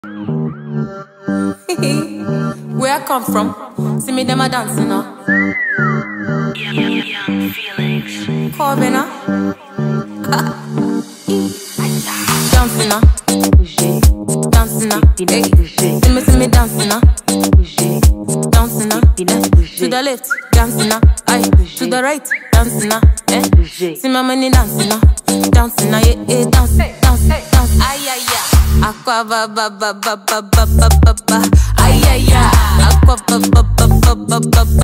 Where I come from, see me them a dancing now. Young feelings. Corbin dancing now, dancing now. Hey, see me dancing now, dancing now. To the left, dancing now. Aye, to the right, dancing now. Eh, see my money dancing now, dancing now. Yeah, yeah, dance, dance, dance. Aye, aye, yeah. Aqua ba ba ba ba ba ba ba ba ba. Ay ay ay. Aqua ba ba ba ba ba ba.